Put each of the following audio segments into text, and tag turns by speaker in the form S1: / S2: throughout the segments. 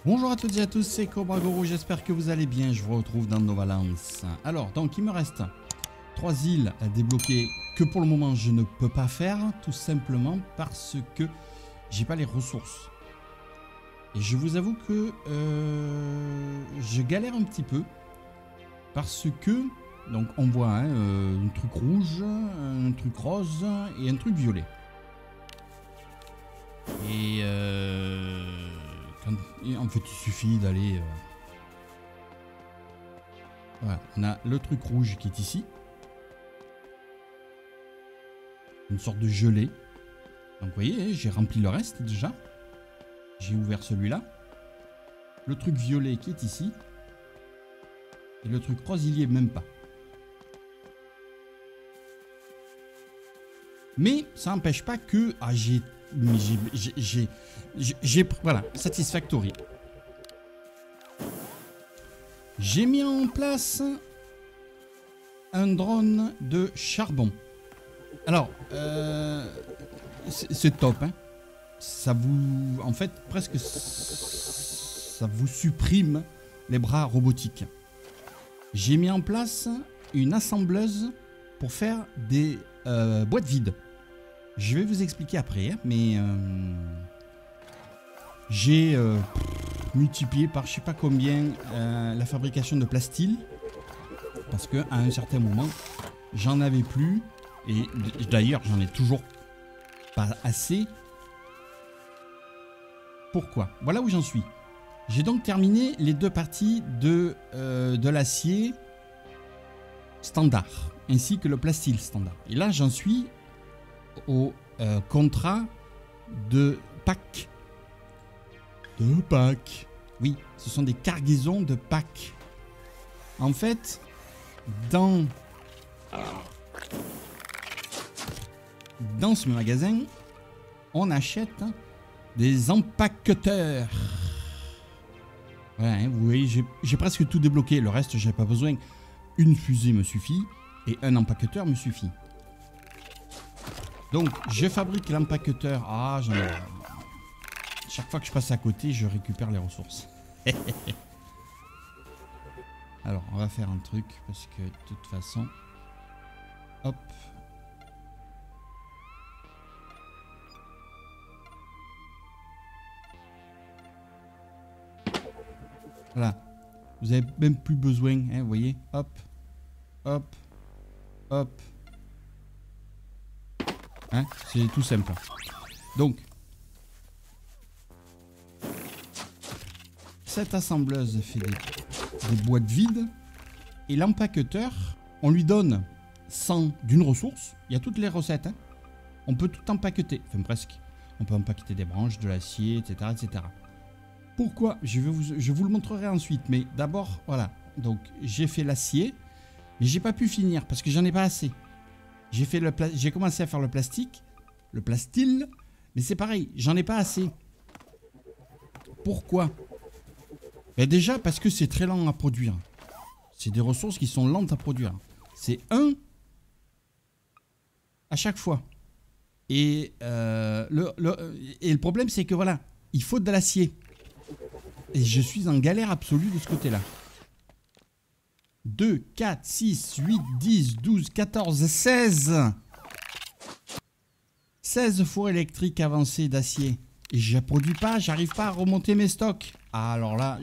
S1: Bonjour à toutes et à tous, c'est Cobra Guru, j'espère que vous allez bien, je vous retrouve dans Novalence. Alors, donc il me reste 3 îles à débloquer que pour le moment je ne peux pas faire, tout simplement parce que j'ai pas les ressources. Et je vous avoue que je galère un petit peu, parce que, donc on voit un truc rouge, un truc rose et un truc violet. Et en fait il suffit d'aller voilà, on a le truc rouge qui est ici, une sorte de gelée. Donc vous voyez, j'ai rempli le reste déjà, j'ai ouvert celui-là, le truc violet qui est ici, et le truc rose il y est même pas. Mais ça n'empêche pas que voilà, satisfactory. J'ai mis en place un drone de charbon. Alors, c'est top, hein. Ça vous, en fait, presque, ça vous supprime les bras robotiques. J'ai mis en place une assembleuse pour faire des boîtes vides. Je vais vous expliquer après, hein, mais j'ai multiplié par je sais pas combien la fabrication de plastil, parce que à un certain moment j'en avais plus, et d'ailleurs j'en ai toujours pas assez. Pourquoi? Voilà où j'en suis. J'ai donc terminé les deux parties de l'acier standard ainsi que le plastil standard, et là j'en suis au contrat de pack. Oui, ce sont des cargaisons de packs. En fait, dans ce magasin, on achète des empaqueteurs. Voilà, hein, vous voyez, j'ai presque tout débloqué. Le reste, j'ai pas besoin. Une fusée me suffit et un empaqueteur me suffit. Donc, je fabrique l'empaqueteur. Ah, j'en ai... Chaque fois que je passe à côté, je récupère les ressources. Alors, on va faire un truc, parce que de toute façon... Hop. Voilà. Vous n'avez même plus besoin, hein, vous voyez. Hop. Hop. Hop. Hein, c'est tout simple. Donc, cette assembleuse fait des boîtes vides, et l'empaqueteur, on lui donne 100 d'une ressource. Il y a toutes les recettes, hein. On peut tout empaqueter, enfin presque. On peut empaqueter des branches, de l'acier, etc., etc. Pourquoi? Je vous le montrerai ensuite, mais d'abord, voilà. Donc, j'ai fait l'acier, mais j'ai pas pu finir parce que j'en ai pas assez. J'ai commencé à faire le plastique, le plastil, mais c'est pareil, j'en ai pas assez. Pourquoi? Ben déjà parce que c'est très lent à produire. C'est des ressources qui sont lentes à produire. C'est un à chaque fois. Et le problème, c'est que voilà, il faut de l'acier. Et je suis en galère absolue de ce côté-là. 2, 4, 6, 8, 10, 12, 14, 16. 16 fours électriques avancés d'acier. Et je ne produis pas, j'arrive pas à remonter mes stocks. Ah, alors là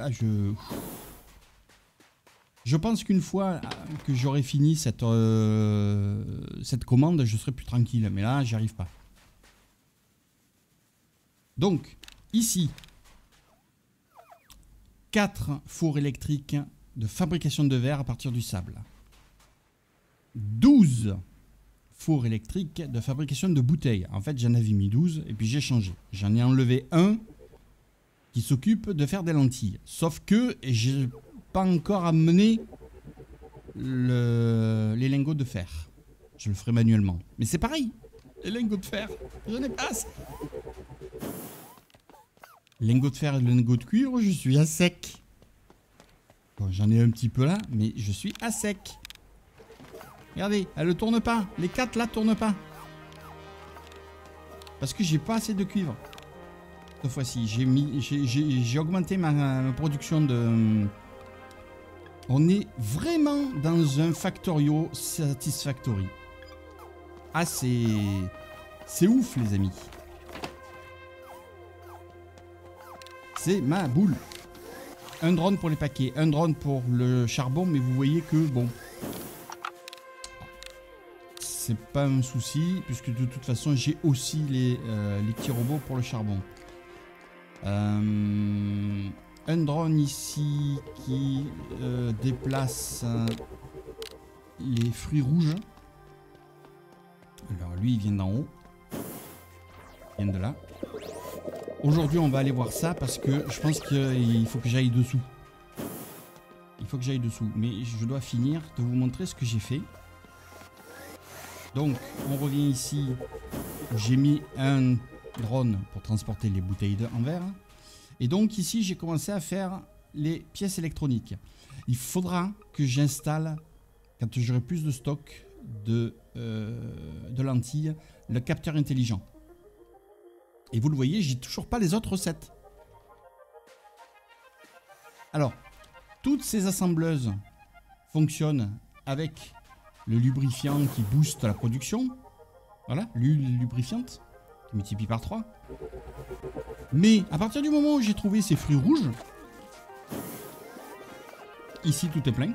S1: je pense qu'une fois que j'aurai fini cette commande, je serai plus tranquille. Mais là, j'y arrive pas. Donc, ici, 4 fours électriques de fabrication de verre à partir du sable. 12 fours électriques de fabrication de bouteilles. En fait, j'en avais mis 12 et puis j'ai changé. J'en ai enlevé un qui s'occupe de faire des lentilles. Sauf que j'ai pas encore amené les lingots de fer. Je le ferai manuellement. Mais c'est pareil. Les lingots de fer, je n'ai pas assez. Lingots de fer et lingots de cuivre, je suis à sec. Bon, j'en ai un petit peu là, mais je suis à sec. Regardez, elle ne tourne pas. Les 4 là tournent pas. Parce que j'ai pas assez de cuivre. Cette fois-ci, j'ai augmenté ma production de... On est vraiment dans un Factorio Satisfactory. Ah, c'est ouf, les amis. C'est ma boule. Un drone pour les paquets, un drone pour le charbon, mais vous voyez que, bon... C'est pas un souci, puisque de toute façon, j'ai aussi les petits robots pour le charbon. Un drone ici qui déplace les fruits rouges. Alors lui, il vient d'en haut. Il vient de là. Aujourd'hui, on va aller voir ça parce que je pense qu'il faut que j'aille dessous. Il faut que j'aille dessous. Mais je dois finir de vous montrer ce que j'ai fait. Donc, on revient ici. J'ai mis un drone pour transporter les bouteilles en verre. Et donc, ici, j'ai commencé à faire les pièces électroniques. Il faudra que j'installe, quand j'aurai plus de stock de lentilles, le capteur intelligent. Et vous le voyez, j'ai toujours pas les autres recettes. Alors, toutes ces assembleuses fonctionnent avec le lubrifiant qui booste la production. Voilà, l'huile lubrifiante qui multiplie par 3. Mais à partir du moment où j'ai trouvé ces fruits rouges, ici tout est plein.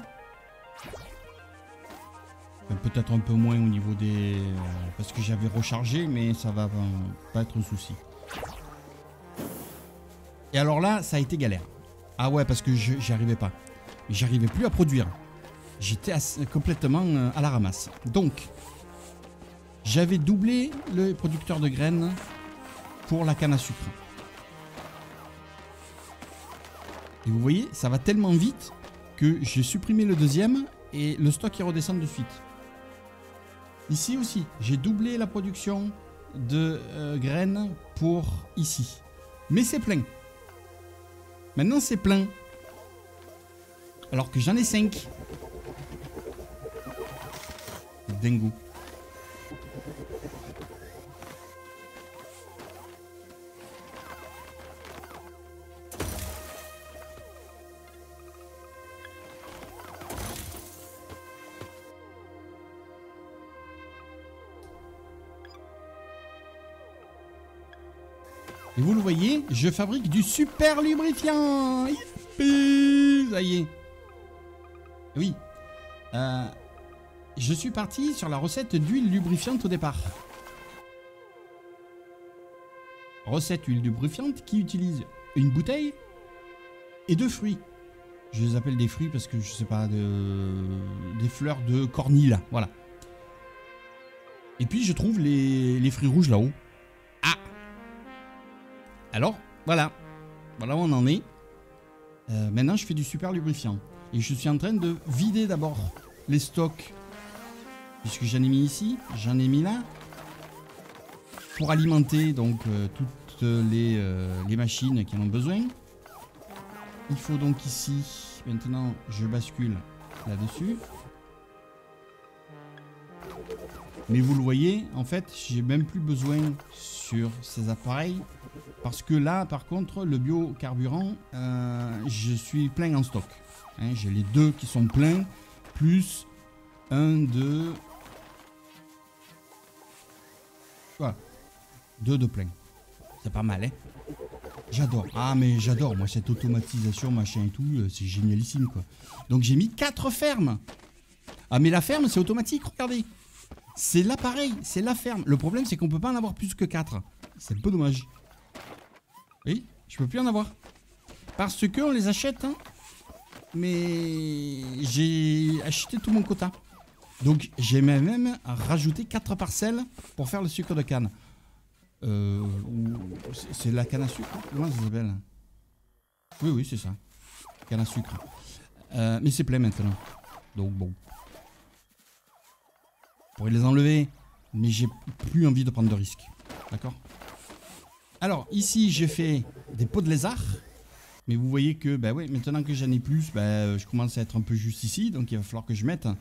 S1: Peut-être un peu moins au niveau des... parce que j'avais rechargé, mais ça va pas être un souci. Et alors là, ça a été galère. Ah ouais, parce que j'y arrivais pas. J'arrivais plus à produire. J'étais complètement à la ramasse. Donc, j'avais doublé le producteur de graines pour la canne à sucre. Et vous voyez, ça va tellement vite que j'ai supprimé le deuxième et le stock il redescend de suite. Ici aussi, j'ai doublé la production de graines pour ici. Mais c'est plein. Maintenant, c'est plein. Alors que j'en ai 5. Dingo. Et vous le voyez, je fabrique du super lubrifiant. Yippee, ça y est. Oui. Je suis parti sur la recette d'huile lubrifiante au départ. Recette huile lubrifiante qui utilise une bouteille et 2 fruits. Je les appelle des fruits parce que je sais pas, des fleurs de cornille, voilà. Et puis je trouve les fruits rouges là-haut. Ah! Alors, voilà. Voilà où on en est. Maintenant, je fais du super lubrifiant. Et je suis en train de vider d'abord les stocks. Puisque j'en ai mis ici, j'en ai mis là. Pour alimenter donc toutes les machines qui en ont besoin. Il faut donc ici, maintenant, je bascule là-dessus. Mais vous le voyez, en fait, j'ai même plus besoin sur ces appareils. Parce que là, par contre, le biocarburant, je suis plein en stock. Hein, j'ai les 2 qui sont pleins, plus 1, 2... Voilà. 2 de plein. C'est pas mal, hein. J'adore. Ah, mais j'adore, moi, cette automatisation, machin et tout, c'est génialissime, quoi. Donc, j'ai mis 4 fermes. Ah, mais la ferme, c'est automatique, regardez. C'est l'appareil, c'est la ferme. Le problème, c'est qu'on peut pas en avoir plus que 4. C'est un peu dommage. Oui, je peux plus en avoir. Parce que on les achète, hein. Mais j'ai acheté tout mon quota. Donc j'ai même rajouté 4 parcelles pour faire le sucre de canne. C'est la canne à sucre? Comment ça s'appelle? Oui, oui, c'est ça. Canne à sucre. Mais c'est plein maintenant. Donc bon. Je pourrais les enlever. Mais j'ai plus envie de prendre de risques. D'accord? Alors ici j'ai fait des pots de lézard. Mais vous voyez que bah ouais, maintenant que j'en ai plus, bah, je commence à être un peu juste ici. Donc il va falloir que je mette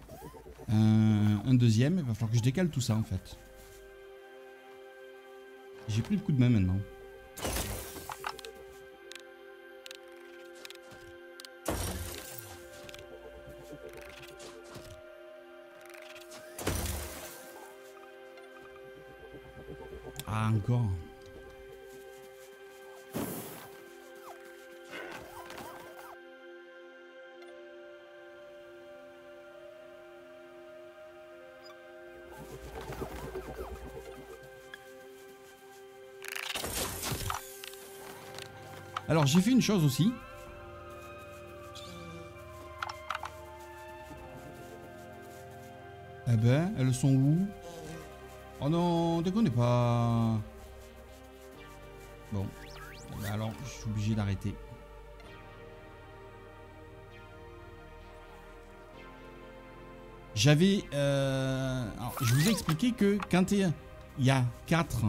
S1: un deuxième. Il va falloir que je décale tout ça en fait. J'ai pris le coup de main maintenant. Ah, encore. Alors, j'ai fait une chose aussi. Eh ben, elles sont où? Oh non, déconnez pas. Bon. Eh ben alors, je suis obligé d'arrêter. J'avais... alors, je vous ai expliqué que quand il y a 4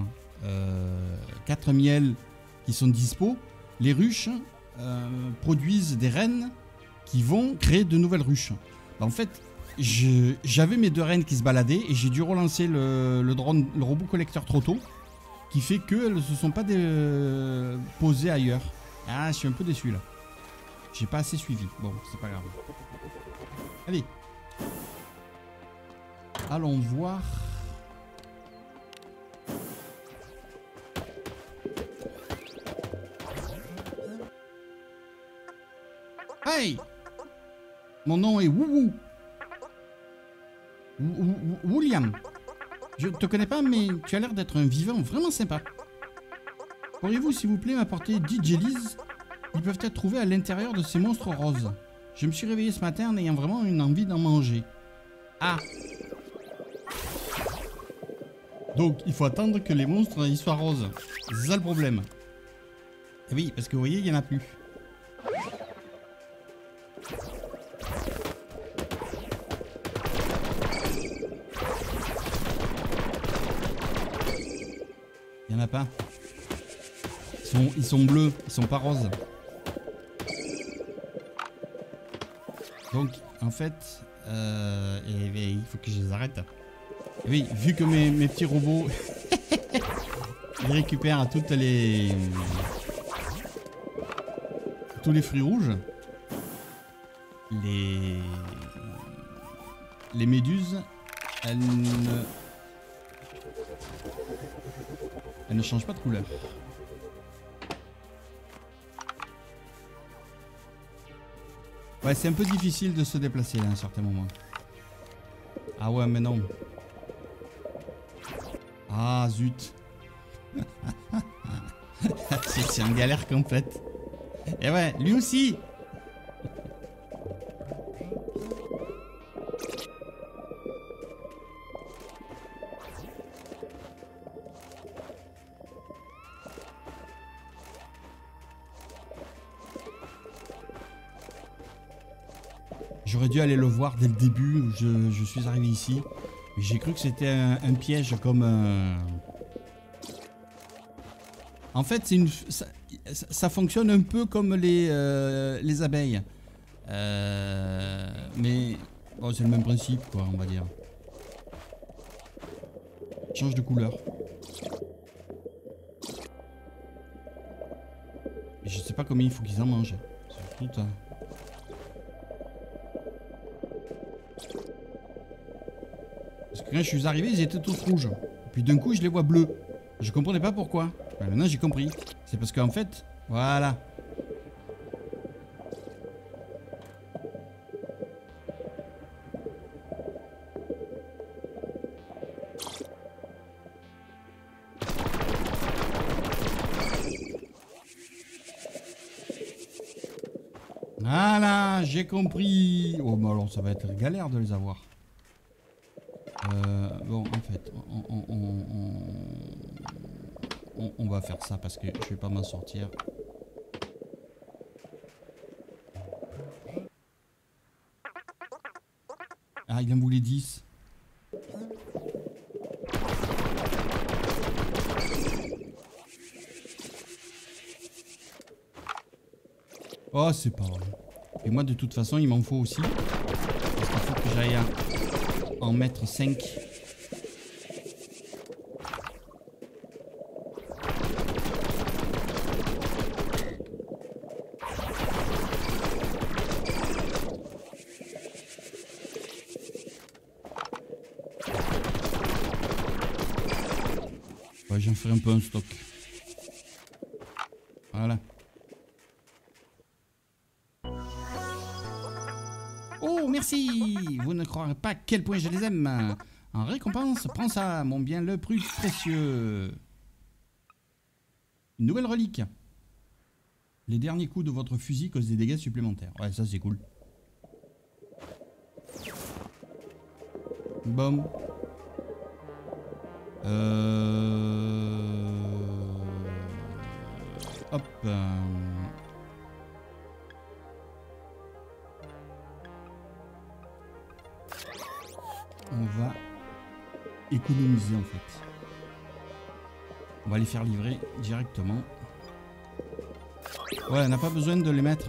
S1: miels qui sont dispo, les ruches produisent des reines qui vont créer de nouvelles ruches. En fait, j'avais mes 2 reines qui se baladaient et j'ai dû relancer le drone, le robot collecteur trop tôt, qui fait qu'elles ne se sont pas posées ailleurs. Ah, je suis un peu déçu là. J'ai pas assez suivi. Bon, c'est pas grave. Allez. Allons voir. Hey! Mon nom est Woubou. William. Je te connais pas, mais tu as l'air d'être un vivant vraiment sympa. Pourriez-vous, s'il vous plaît, m'apporter 10 jellies? Ils peuvent être trouvés à l'intérieur de ces monstres roses. Je me suis réveillé ce matin en ayant vraiment une envie d'en manger. Ah! Donc, il faut attendre que les monstres ils soient roses. C'est ça le problème. Et oui, parce que vous voyez, il n'y en a plus. Il n'y en a pas. Ils sont bleus, ils sont pas roses. Donc, en fait, il faut que je les arrête. Et oui, vu que mes petits robots, ils récupèrent tous les fruits rouges, les méduses, elles ne changent pas de couleur. Ouais, c'est un peu difficile de se déplacer là, à un certain moment. Ah ouais, mais non. Ah zut. C'est une galère complète. Et ouais, lui aussi. J'aurais dû aller le voir dès le début où je suis arrivé ici. Mais j'ai cru que c'était un piège comme... En fait, ça fonctionne un peu comme les abeilles. Mais bon, c'est le même principe, quoi, on va dire. Change de couleur. Mais je sais pas combien il faut qu'ils en mangent. C'est tout, hein. Parce que quand je suis arrivé, ils étaient tous rouges. Puis d'un coup, je les vois bleus. Je comprenais pas pourquoi. Ben maintenant, j'ai compris. C'est parce qu'en fait, voilà. Voilà, j'ai compris. Oh, mais alors, ça va être galère de les avoir. Bon, en fait, on va faire ça parce que je vais pas m'en sortir. Ah, il en voulait 10. Oh, c'est pas vrai. Et moi, de toute façon, il m'en faut aussi. Parce qu'il faut que j'aille en mettre 5. Ouais, j'en ferai un peu un stock. Voilà. Oh, merci! Vous ne croirez pas à quel point je les aime. En récompense, prends ça, mon bien le plus précieux. Une nouvelle relique. Les derniers coups de votre fusil causent des dégâts supplémentaires. Ouais, ça c'est cool. Bon. Hop. On va économiser en fait. On va les faire livrer directement. Ouais, on n'a pas besoin de les mettre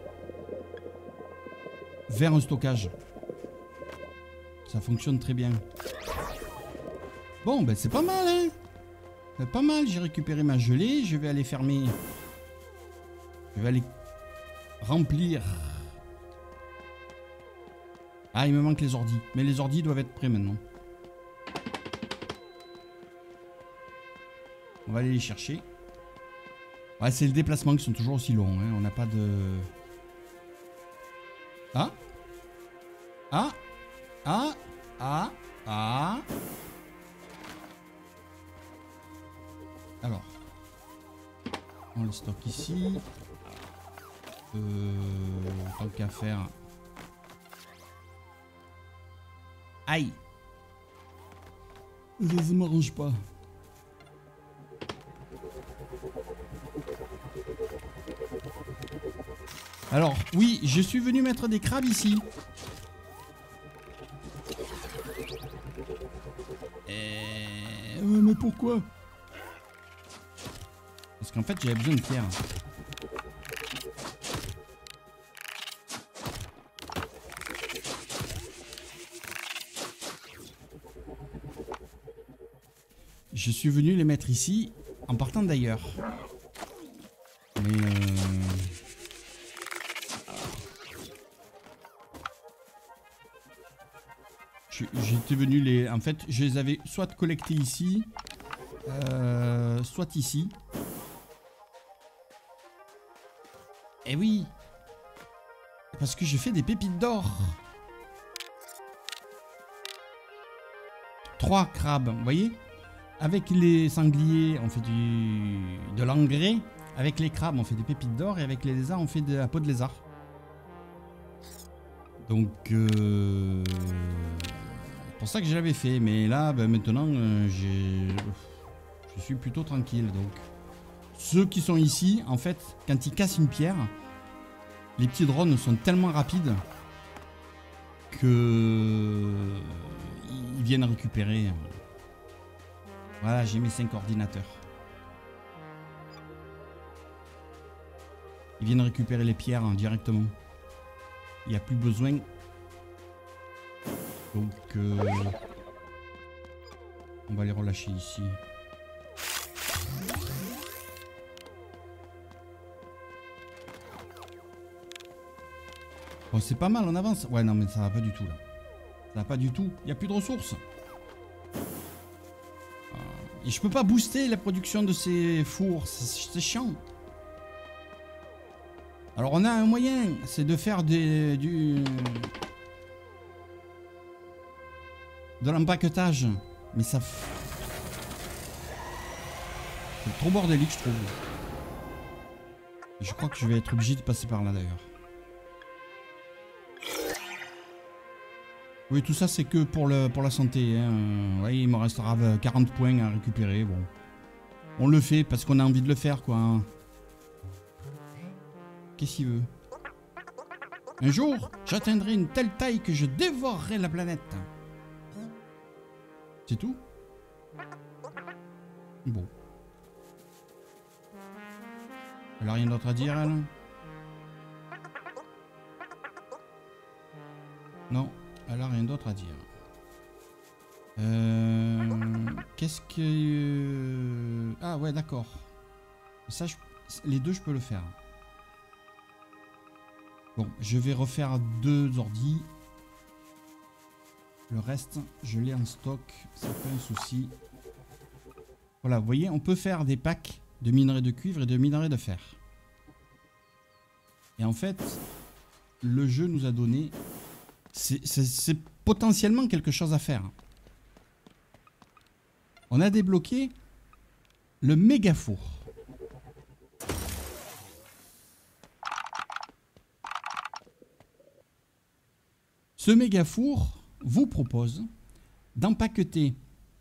S1: vers un stockage. Ça fonctionne très bien. Bon, ben c'est pas mal, hein. C'est pas mal, j'ai récupéré ma gelée. Je vais aller fermer. Je vais aller remplir. Ah, il me manque les ordis. Mais les ordis doivent être prêts maintenant. On va aller les chercher. Ouais, c'est le déplacement qui sont toujours aussi longs. Hein. On n'a pas de... Ah. Ah. Ah. Ah. Ah. Alors. On le stocke ici. Tant qu'à faire... Aïe. Ça ne m'arrange pas. Alors, oui, je suis venu mettre des crabes ici. Mais pourquoi? Parce qu'en fait, j'avais besoin de pierre. Je suis venu les mettre ici en partant d'ailleurs. Mais j'étais venu les... En fait, je les avais soit collectés ici, soit ici. Eh oui! Parce que je fais des pépites d'or. 3 crabes, vous voyez? Avec les sangliers, on fait de l'engrais. Avec les crabes, on fait des pépites d'or. Et avec les lézards, on fait de la peau de lézard. Donc, c'est pour ça que je l'avais fait. Mais là, ben, maintenant, je suis plutôt tranquille. Donc, ceux qui sont ici, en fait, quand ils cassent une pierre, les petits drones sont tellement rapides que ils viennent récupérer. Voilà, j'ai mes 5 ordinateurs. Ils viennent récupérer les pierres hein, directement. Il n'y a plus besoin. Donc, on va les relâcher ici. Bon, c'est pas mal, on avance. Ouais, non, mais ça va pas du tout, là. Ça va pas du tout. Il n'y a plus de ressources. Et je peux pas booster la production de ces fours, c'est chiant. Alors on a un moyen, c'est de faire de l'empaquetage. Mais ça... C'est trop bordélique je trouve. Et je crois que je vais être obligé de passer par là d'ailleurs. Oui, tout ça c'est que pour la santé. Hein. Ouais, il me restera 40 points à récupérer. Bon, on le fait parce qu'on a envie de le faire, quoi. Hein. Qu'est-ce qu'il veut? Un jour, j'atteindrai une telle taille que je dévorerai la planète. C'est tout? Bon. Elle a rien d'autre à dire, elle? Non. Elle a rien d'autre à dire. Qu'est-ce que... Ah ouais, d'accord. Ça, les deux, je peux le faire. Bon, je vais refaire 2 ordis. Le reste, je l'ai en stock. C'est pas un souci. Voilà, vous voyez, on peut faire des packs de minerais de cuivre et de minerais de fer. Et en fait, le jeu nous a donné... C'est potentiellement quelque chose à faire. On a débloqué le méga four. Ce méga four vous propose d'empaqueter...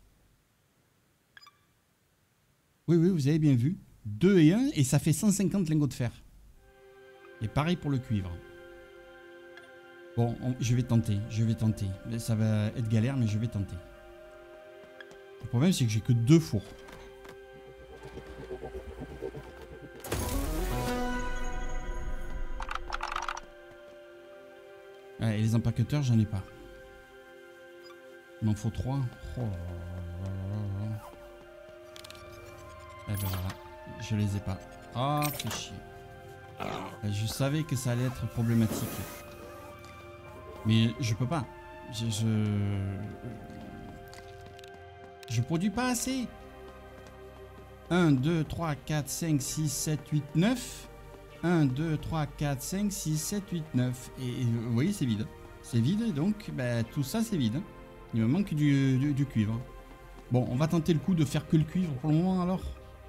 S1: Oui, oui, vous avez bien vu. 2 et 1 et ça fait 150 lingots de fer. Et pareil pour le cuivre. Bon, je vais tenter. Ça va être galère, mais je vais tenter. Le problème, c'est que j'ai que 2 fours. Ouais, et les empaqueteurs, j'en ai pas. Il m'en faut 3. Oh. Eh ben voilà, je les ai pas. Ah, fais chier. Je savais que ça allait être problématique. Mais je peux pas. Je produis pas assez. 1, 2, 3, 4, 5, 6, 7, 8, 9. 1, 2, 3, 4, 5, 6, 7, 8, 9. Et vous voyez, c'est vide. C'est vide, et donc bah, tout ça, c'est vide. Il me manque du cuivre. Bon, on va tenter le coup de faire que le cuivre pour le moment, alors.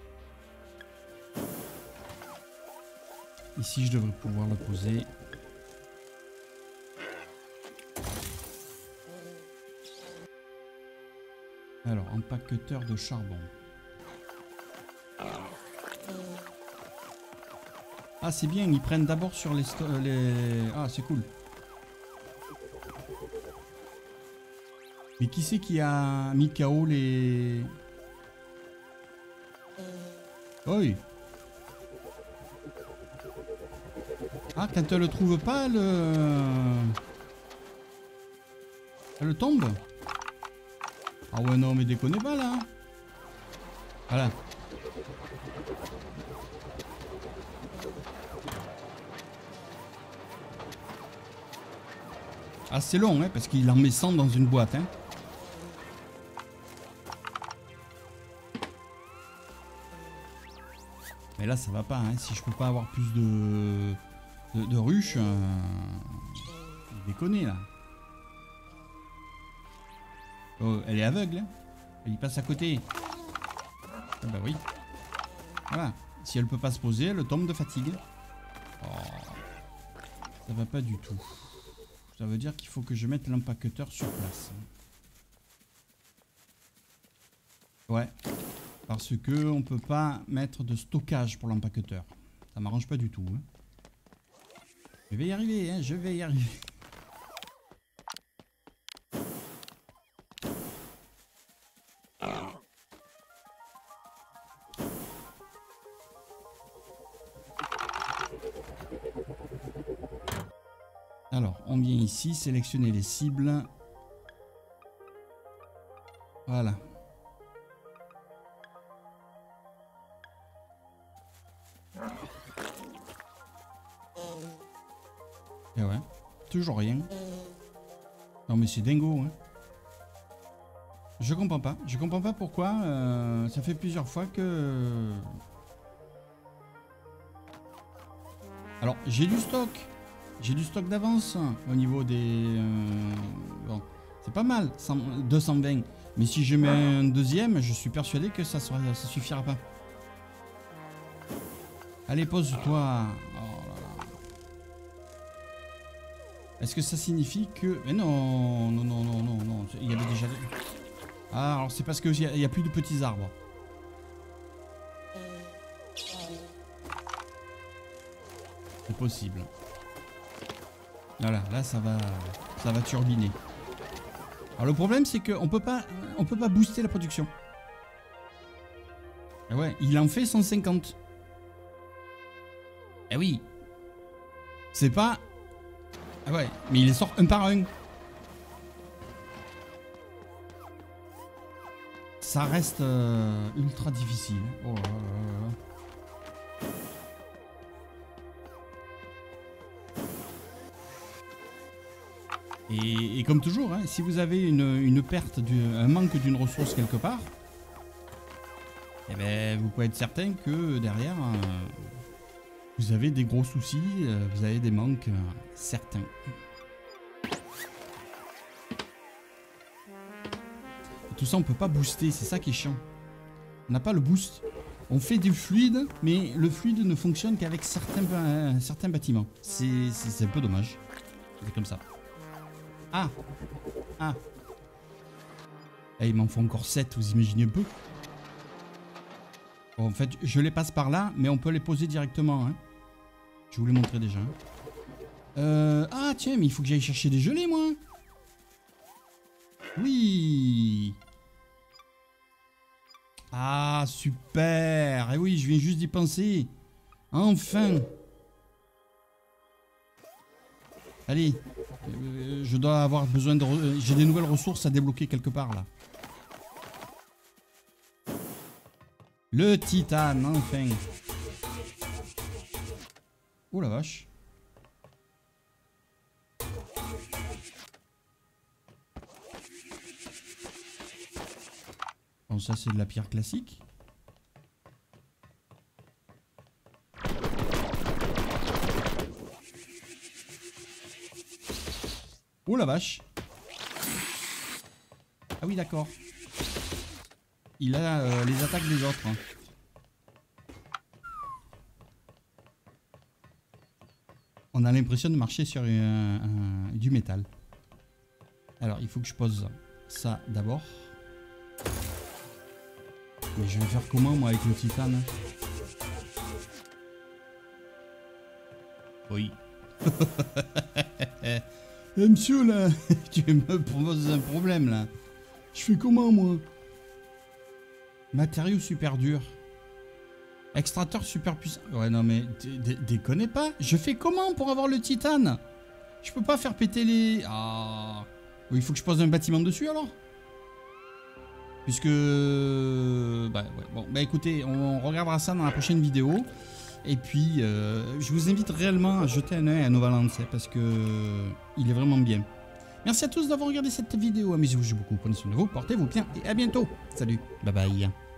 S1: Ici, je devrais pouvoir le poser. Alors, empaqueteur de charbon. Ah, c'est bien, ils prennent d'abord sur les... Ah, c'est cool. Mais qui c'est qui a mis KO les... Oui. Ah, quand elle le trouve pas, elle tombe. Ah ouais, non, mais déconnez pas, là. Voilà. Ah, c'est long, hein, parce qu'il en met 100 dans une boîte, hein. Mais là, ça va pas, hein. Si je peux pas avoir plus de ruches, déconnez, là. Oh, elle est aveugle, hein. Elle y passe à côté. Ah bah oui. Voilà. Si elle peut pas se poser, elle tombe de fatigue. Oh. Ça va pas du tout. Ça veut dire qu'il faut que je mette l'empaqueteur sur place. Ouais. Parce que on peut pas mettre de stockage pour l'empaqueteur. Ça m'arrange pas du tout. Hein. Je vais y arriver, hein. Je vais y arriver. Alors, on vient ici, sélectionner les cibles. Voilà. Et ouais, toujours rien. Non mais c'est dingo, hein. Je comprends pas pourquoi. Ça fait plusieurs fois que... Alors, j'ai du stock. J'ai du stock d'avance au niveau des... Bon, c'est pas mal, 220. Mais si je mets un deuxième, je suis persuadé que ça suffira pas. Allez, pose-toi. Oh là là. Est-ce que ça signifie que... Mais non, non, non, non, non, non. Il y avait déjà... Ah, alors c'est parce qu'il n'y a plus de petits arbres. C'est possible. Voilà, là ça va turbiner. Alors le problème c'est qu'on peut pas booster la production. Et ouais, il en fait 150. Eh oui. C'est pas... Ah ouais, mais il les sort un par un. Ça reste ultra difficile. Oh là là là là. Et comme toujours, hein, si vous avez une perte, un manque d'une ressource quelque part, eh ben, vous pouvez être certain que derrière, vous avez des gros soucis, vous avez des manques certains. Et tout ça, on peut pas booster, c'est ça qui est chiant. On n'a pas le boost. On fait du fluide, mais le fluide ne fonctionne qu'avec certains bâtiments. C'est un peu dommage. C'est comme ça. Ah. Ah. Et il m'en faut encore 7, vous imaginez un peu? Bon, en fait, je les passe par là, mais on peut les poser directement. Hein. Je vous les montrer déjà. Ah, tiens, mais il faut que j'aille chercher des gelées, moi. Oui. Ah, super. Et oui, je viens juste d'y penser. Enfin. Allez. Je dois avoir besoin de... J'ai des nouvelles ressources à débloquer quelque part, là. Le titane, enfin. Oh la vache. Bon, ça c'est de la pierre classique. Oh la vache. Ah oui, d'accord. Il a les attaques des autres. Hein. On a l'impression de marcher sur du métal. Alors, il faut que je pose ça d'abord. Mais je vais faire comment, moi, avec le titane? Oui. Eh, monsieur, là, tu me proposes un problème, là. Je fais comment, moi? Matériaux super durs. Extracteur super puissant. Ouais, non, mais déconnez pas. Je fais comment pour avoir le titane? Je peux pas faire péter les... Ah. Oui, il faut que je pose un bâtiment dessus, alors? Puisque... Bah, ouais. Bon, bah écoutez, on regardera ça dans la prochaine vidéo. Et puis, je vous invite réellement à jeter un œil à Nova Lands, parce que il est vraiment bien. Merci à tous d'avoir regardé cette vidéo. Amusez-vous beaucoup, prenez soin de vous, portez-vous bien et à bientôt. Salut, bye bye.